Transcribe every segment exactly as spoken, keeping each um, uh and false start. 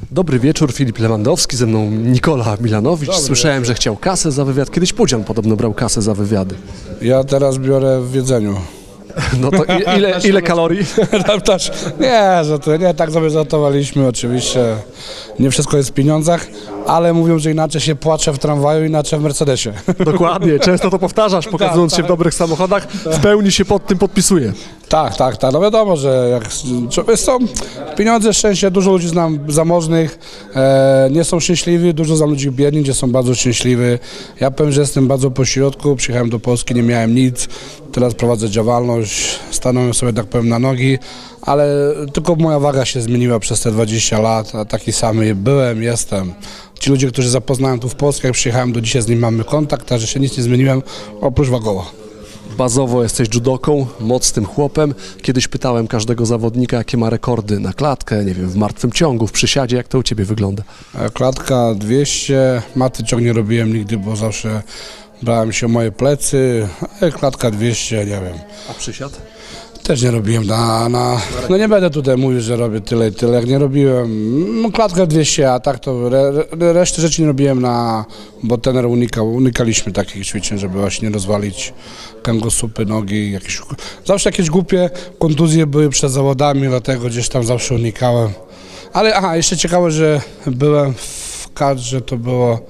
Dobry wieczór, Filip Lewandowski, ze mną Nikola Milanowicz. Dobry Słyszałem, że chciał kasę za wywiad. Kiedyś Pudzian podobno brał kasę za wywiady. Ja teraz biorę w jedzeniu. No to i- ile, ile kalorii? Tam też, nie, że to nie, tak sobie żartowaliśmy oczywiście. Nie wszystko jest w pieniądzach, ale mówią, że inaczej się płacze w tramwaju, inaczej w Mercedesie. Dokładnie, często to powtarzasz, pokazując się w dobrych samochodach. W pełni się pod tym podpisuję. Tak, tak, tak. No wiadomo, że jak człowiek są pieniądze, szczęście, dużo ludzi znam zamożnych, e, nie są szczęśliwi, dużo znam ludzi biednych, gdzie są bardzo szczęśliwi. Ja powiem, że jestem bardzo pośrodku, przyjechałem do Polski, nie miałem nic, teraz prowadzę działalność, stanąłem sobie, tak powiem, na nogi, ale tylko moja waga się zmieniła przez te dwadzieścia lat, a taki sam byłem, jestem. Ci ludzie, którzy zapoznałem tu w Polsce, jak przyjechałem do dzisiaj, z nimi mamy kontakt, także się nic nie zmieniłem, oprócz wagowo. Bazowo jesteś judoką, mocnym chłopem. Kiedyś pytałem każdego zawodnika, jakie ma rekordy na klatkę, nie wiem, w martwym ciągu, w przysiadzie. Jak to u Ciebie wygląda? Klatka dwieście, maty ciąg nie robiłem nigdy, bo zawsze brałem się o moje plecy, a klatka dwieście, nie wiem. A przysiad? Też nie robiłem na, na... No nie będę tutaj mówił, że robię tyle i tyle, jak nie robiłem. No klatkę dwieście, a tak to re, re, resztę rzeczy nie robiłem na... Bo trener unikał, unikaliśmy takich ćwiczeń, żeby właśnie nie rozwalić kręgosłupy, nogi, jakieś... Zawsze jakieś głupie kontuzje były przed zawodami, dlatego gdzieś tam zawsze unikałem. Ale aha, jeszcze ciekawe, że byłem w kadrze, to było...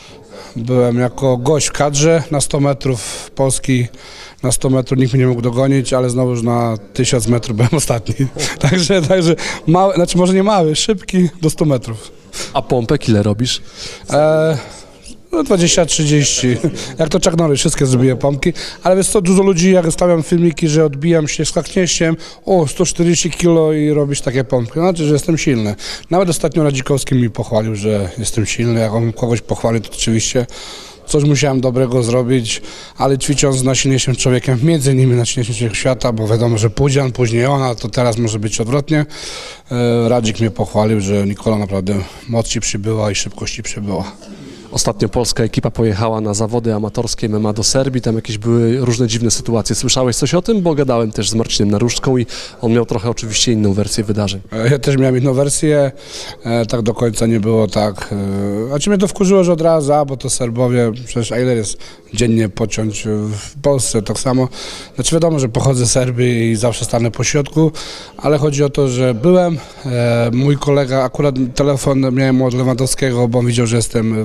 Byłem jako gość w kadrze na sto metrów Polski. Na sto metrów nikt mnie nie mógł dogonić, ale znowu już na tysiąc metrów byłem ostatni. Także, także mały, znaczy może nie mały, szybki do stu metrów. A pompek ile robisz? E, no dwadzieścia trzydzieści. Jak to Chuck Norris, wszystkie zrobiłem pompki. Ale jest to dużo ludzi, jak stawiam filmiki, że odbijam się skaknięciem, o sto czterdzieści kilo i robisz takie pompki. Znaczy, że jestem silny. Nawet ostatnio Radzikowski mi pochwalił, że jestem silny. Jak on kogoś pochwalił, to oczywiście coś musiałem dobrego zrobić, ale ćwicząc z najsilniejszym człowiekiem, między innymi najsilniejszym człowiekiem świata, bo wiadomo, że Pudzian, później ona, to teraz może być odwrotnie. Radzik mnie pochwalił, że Nikola naprawdę mocy przybyła i szybkości przybyła. Ostatnio polska ekipa pojechała na zawody amatorskie M M A do Serbii, tam jakieś były różne dziwne sytuacje. Słyszałeś coś o tym? Bo gadałem też z Marcinem Naruszką i on miał trochę oczywiście inną wersję wydarzeń. Ja też miałem inną wersję, tak do końca nie było tak. A czy mnie to wkurzyło, że od razu, a bo to Serbowie, przecież a ile jest dziennie pociąć w Polsce, tak samo. Znaczy wiadomo, że pochodzę z Serbii i zawsze stanę po środku, ale chodzi o to, że byłem, mój kolega, akurat telefon miałem od Lewandowskiego, bo on widział, że jestem...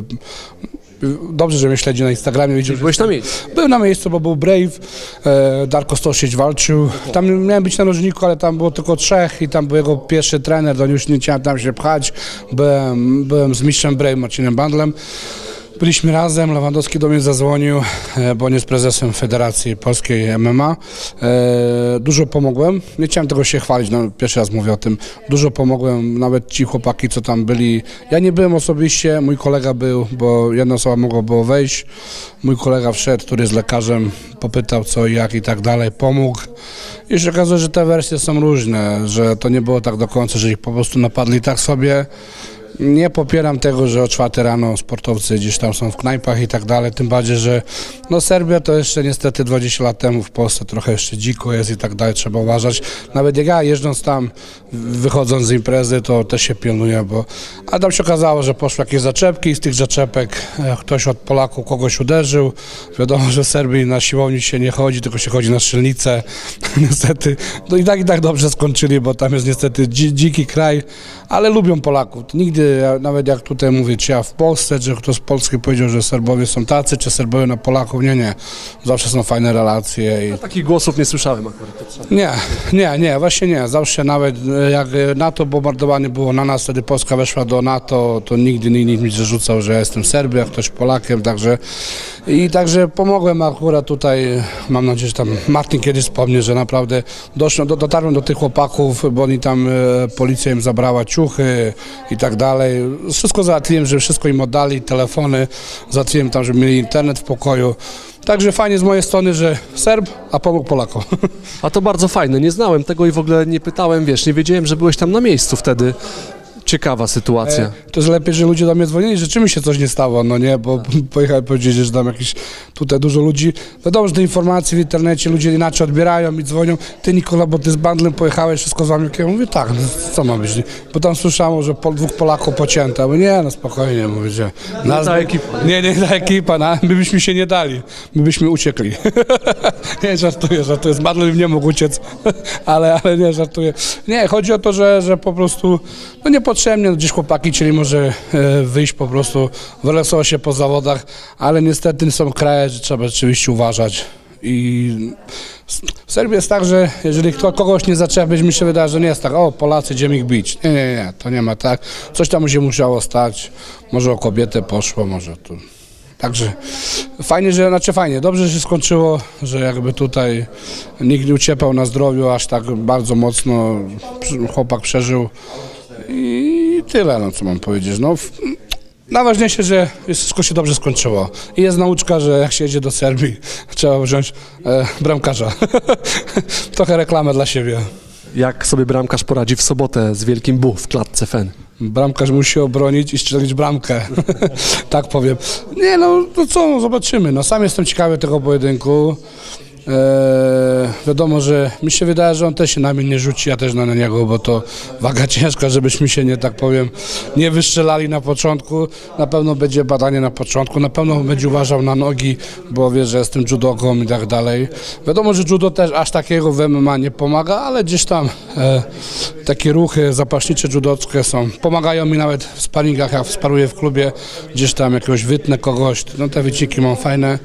Dobrze, że mnie śledzi na Instagramie. Widział, Byłeś na miejscu? Byłem na miejscu, bo był Brave, e, Darko Stosić walczył. Tam miałem być na narożniku, ale tam było tylko trzech i tam był jego pierwszy trener, to już nie chciałem tam się pchać. Byłem, byłem z mistrzem Brave, Marcinem Bandlem. Byliśmy razem, Lewandowski do mnie zadzwonił, bo on jest prezesem Federacji Polskiej M M A. E, dużo pomogłem, nie chciałem tego się chwalić, no, pierwszy raz mówię o tym. Dużo pomogłem, nawet ci chłopaki, co tam byli. Ja nie byłem osobiście, mój kolega był, bo jedna osoba mogła było wejść. Mój kolega wszedł, który jest lekarzem, popytał co i jak i tak dalej, pomógł. I się okazuje, że te wersje są różne, że to nie było tak do końca, że ich po prostu napadli tak sobie. Nie popieram tego, że o czwartej rano sportowcy gdzieś tam są w knajpach i tak dalej, tym bardziej, że no Serbia to jeszcze niestety dwadzieścia lat temu w Polsce trochę jeszcze dziko jest i tak dalej, trzeba uważać. Nawet jak ja jeżdżąc tam, wychodząc z imprezy, to też się pilnuję, bo a tam się okazało, że poszły jakieś zaczepki i z tych zaczepek ktoś od Polaków kogoś uderzył. Wiadomo, że w Serbii na siłowni się nie chodzi, tylko się chodzi na strzelnicę. Niestety, no i tak i tak dobrze skończyli, bo tam jest niestety dzi dziki kraj, ale lubią Polaków. Nigdy, nawet jak tutaj mówię, czy ja w Polsce, czy ktoś z Polski powiedział, że Serbowie są tacy, czy Serbowie na Polaków, nie, nie. Zawsze są fajne relacje. I... Ja takich głosów nie słyszałem akurat. Nie, nie, nie, właśnie nie. Zawsze nawet jak NATO bombardowane było na nas, wtedy Polska weszła do NATO, to nigdy nikt mi zarzucał, że ja jestem Serbią, jak ktoś Polakiem, także i także pomogłem akurat tutaj, mam nadzieję, że tam Martin kiedyś wspomnie, że naprawdę doszło, do, dotarłem do tych chłopaków, bo oni tam, e, policja im zabrała ciuchy i tak dalej. Wszystko załatwiłem, że wszystko im oddali, telefony, załatwiłem tam, żeby mieli internet w pokoju. Także fajnie z mojej strony, że Serb, a pomógł Polakom. A to bardzo fajne, nie znałem tego i w ogóle nie pytałem, wiesz, nie wiedziałem, że byłeś tam na miejscu wtedy. Ciekawa sytuacja. E, to jest lepiej, że ludzie do mnie dzwonili, że czym się coś nie stało, no nie, bo pojechałem powiedzieć, że tam jakieś tutaj dużo ludzi, wiadomo, że te informacje w internecie ludzie inaczej odbierają i dzwonią, ty Nikola, bo ty z bandlem pojechałeś, wszystko z wami, ja mówię, tak, no, co ma być, bo tam słyszało, że po, dwóch Polaków pocięto, ja mówię, nie, no spokojnie, mówię, że nas, ta ekipa. nie, nie ta ekipa, no, my byśmy się nie dali, my byśmy uciekli. Nie, żartuję, żartuję, z bandlem nie mógł uciec, ale, ale nie, żartuję. Nie, chodzi o to, że, że po prostu, no niepotrzebnie, no, gdzieś chłopaki chcieli może e, wyjść po prostu, wyleksowało się po zawodach, ale niestety są kraje, że trzeba rzeczywiście uważać. I w Serbii jest tak, że jeżeli kto, kogoś nie zaczepić, mi się wydaje, że nie jest tak, o Polacy, idziemy ich bić. Nie, nie, nie, to nie ma tak. Coś tam się musiało stać, może o kobietę poszło, może tu. Także fajnie, że, znaczy fajnie, dobrze, że się skończyło, że jakby tutaj nikt nie uciepał na zdrowiu aż tak bardzo mocno, chłopak przeżył i tyle, no co mam powiedzieć. No, najważniejsze, że wszystko się dobrze skończyło i jest nauczka, że jak się jedzie do Serbii, trzeba wziąć e, bramkarza. Trochę reklamę dla siebie. Jak sobie bramkarz poradzi w sobotę z Wielkim Bu w klatce F E N? Bramkarz musi obronić i strzelić bramkę, tak powiem. Nie, no to co, no, zobaczymy. No, sam jestem ciekawy tego pojedynku. Eee, wiadomo, że mi się wydaje, że on też się na mnie nie rzuci, ja też na niego, bo to waga ciężka, żebyśmy się, nie tak powiem, nie wystrzelali na początku. Na pewno będzie badanie na początku, na pewno będzie uważał na nogi, bo wie, że jestem judoką i tak dalej. Wiadomo, że judo też aż takiego w M M A nie pomaga, ale gdzieś tam e, takie ruchy zapaśnicze judockie są. Pomagają mi nawet w sparingach, jak sparuję w klubie, gdzieś tam jakiegoś wytnę kogoś, no te wyciki mam fajne.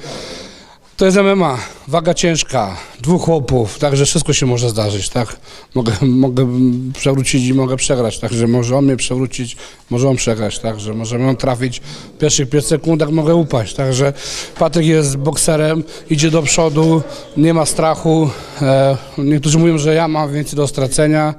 To jest M M A, waga ciężka, dwóch chłopów, także wszystko się może zdarzyć, tak? Mogę, mogę przewrócić i mogę przegrać, także może on mnie przewrócić, może on przegrać, także możemy on trafić w pierwszych pięć sekundach, mogę upaść, także Patryk jest bokserem, idzie do przodu, nie ma strachu, e, niektórzy mówią, że ja mam więcej do stracenia,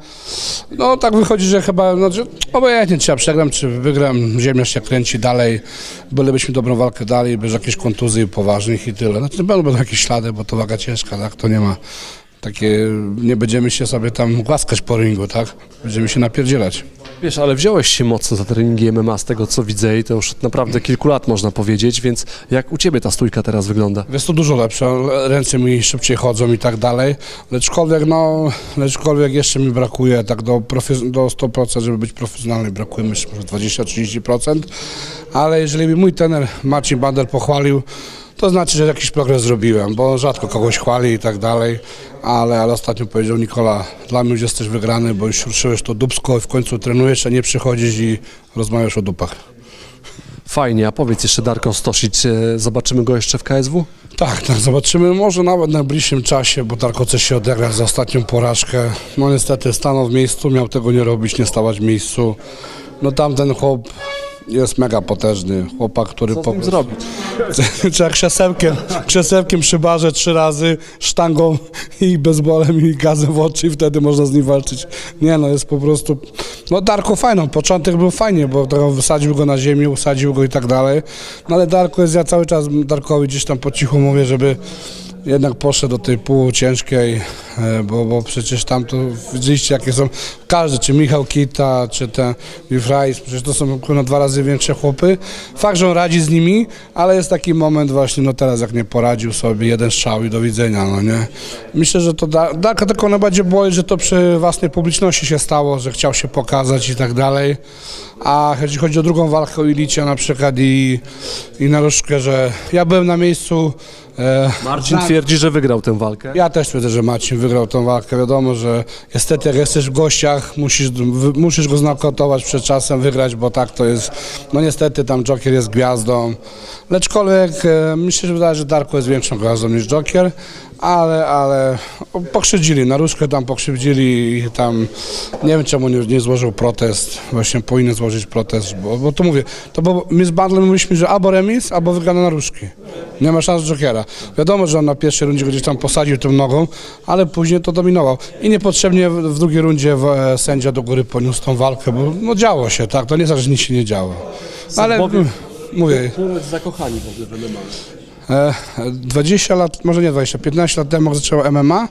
no tak wychodzi, że chyba, no, że obojętnie czy ja przegram, czy wygram, ziemia się kręci dalej, bylebyśmy dobrą walkę dali, bez jakichś kontuzji poważnych i tyle. Znaczy, będą jakieś ślady, bo to waga ciężka, tak? To nie ma takie, nie będziemy się sobie tam głaskać po ringu, tak? Będziemy się napierdzielać. Wiesz, ale wziąłeś się mocno za treningi M M A z tego, co widzę i to już od naprawdę kilku lat można powiedzieć, więc jak u Ciebie ta stójka teraz wygląda? Jest to dużo lepsze, ręce mi szybciej chodzą i tak dalej, leczkolwiek, no, leczkolwiek jeszcze mi brakuje tak do, do stu procent, żeby być profesjonalny, brakuje mi jeszcze może dwadzieścia do trzydziestu procent, ale jeżeli by mój trener Marcin Bandel pochwalił, to znaczy, że jakiś progres zrobiłem, bo rzadko kogoś chwali i tak dalej, ale, ale ostatnio powiedział Nikola, dla mnie już jesteś wygrany, bo już ruszyłeś to dupsko i w końcu trenujesz, a nie przychodzisz i rozmawiasz o dupach. Fajnie, a powiedz jeszcze Darko Stosic, zobaczymy go jeszcze w K S W? Tak, tak, zobaczymy, może nawet w najbliższym czasie, bo Darko chce się odegrać za ostatnią porażkę. No niestety stanął w miejscu, miał tego nie robić, nie stawać w miejscu. No tamten chłop jest mega potężny, chłopak, który Co po prostu zrobić? Trzeba krzesełkiem, krzesełkiem przy barze trzy razy, sztangą i bezbolem i gazem w oczy i wtedy można z nim walczyć. Nie no, jest po prostu, no Darko fajną, początek był fajnie, bo to wysadził go na ziemię, usadził go i tak dalej, no ale Darko jest, ja cały czas Darkowi gdzieś tam po cichu mówię, żeby jednak poszedł do tej pół ciężkiej, bo, bo przecież tam to widzieliście jakie są, każdy, czy Michał Kita, czy ten Wifrais, przecież to są na dwa razy większe chłopy. Fakt, że on radzi z nimi, ale jest taki moment właśnie, no teraz jak nie poradził sobie, jeden strzał i do widzenia, no nie. Myślę, że to Darka tylko najbardziej boi, że to przy własnej publiczności się stało, że chciał się pokazać i tak dalej. A jeśli chodzi o drugą walkę o Ilicia na przykład i, i na Różkę, że ja byłem na miejscu. E, Marcin na, twierdzi, że wygrał tę walkę. Ja też twierdzę, że Marcin wygrał tę walkę. Wiadomo, że niestety jak jesteś w gościach, musisz, w, musisz go znokautować przed czasem, wygrać, bo tak to jest. No niestety tam Joker jest gwiazdą. Leczkolwiek e, myślę, że wydaje, że Darko jest większą gwiazdą niż Joker. Ale, ale pokrzywdzili, na Różkę tam pokrzywdzili i tam nie wiem czemu nie, nie złożył protest, właśnie powinien złożyć protest, bo, bo to mówię, to bo my z Bandlem mówiliśmy, że albo remis, albo wygrana na Różki. Nie ma szans Jokera. Wiadomo, że on na pierwszej rundzie gdzieś tam posadził tą nogą, ale później to dominował. I niepotrzebnie w, w drugiej rundzie w, e, sędzia do góry poniósł tą walkę, bo no działo się, tak, to nie jest tak, że nic się nie działo. Ale Serbowie, mówię. Ponoć zakochani w ogóle w M M A. dwadzieścia lat, może nie dwadzieścia, piętnaście lat temu jak zaczęło M M A,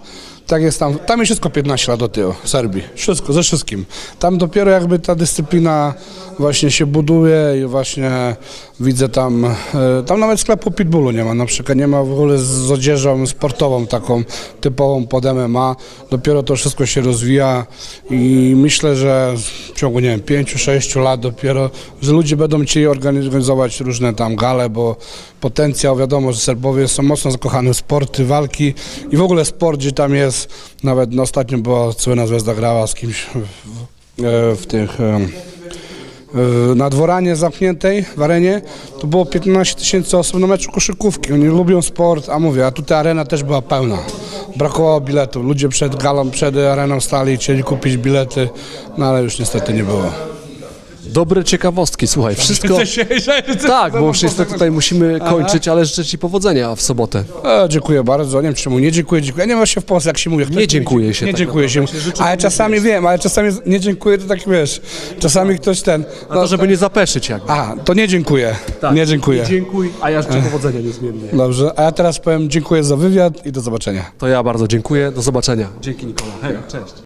Tak jest tam, tam jest wszystko piętnaście lat do tyłu, w Serbii, wszystko, ze wszystkim. Tam dopiero jakby ta dyscyplina właśnie się buduje i właśnie widzę tam, e, tam nawet sklepu Pitbullu nie ma, na przykład nie ma w ogóle z, z odzieżą sportową taką typową pod M M A, dopiero to wszystko się rozwija i myślę, że w ciągu, nie wiem, pięciu, sześciu lat dopiero, że ludzie będą chcieli organizować różne tam gale, bo potencjał, wiadomo, że Serbowie są mocno zakochani w sporty, walki i w ogóle sport, gdzie tam jest, nawet no, ostatnio była Crvena Zvezda grała z kimś w, w, w tych... na dworanie zamkniętej w arenie, to było piętnaście tysięcy osób na meczu koszykówki. Oni lubią sport, a mówię, a tutaj arena też była pełna. Brakowało biletów. Ludzie przed galą, przed areną stali, chcieli kupić bilety, no ale już niestety nie było. Dobre ciekawostki, słuchaj, wszystko... Tak, bo już niestety tutaj musimy kończyć, ale życzę Ci powodzenia w sobotę. E, dziękuję bardzo, nie wiem czemu, nie dziękuję, dziękuję. Ja nie wiem właśnie w Polsce, jak się mówi. Nie dziękuję się. Nie tak dziękuję się. Ale czasami wiem, ale czasami nie dziękuję, to tak wiesz, czasami ktoś ten... No, to żeby nie zapeszyć jakby. A, to nie dziękuję, Tak. nie dziękuję. Dziękuj, a ja życzę powodzenia niezmiennie. Dobrze, a ja teraz powiem dziękuję za wywiad i do zobaczenia. To ja bardzo dziękuję, do zobaczenia. Dzięki Nikola, hej, cześć.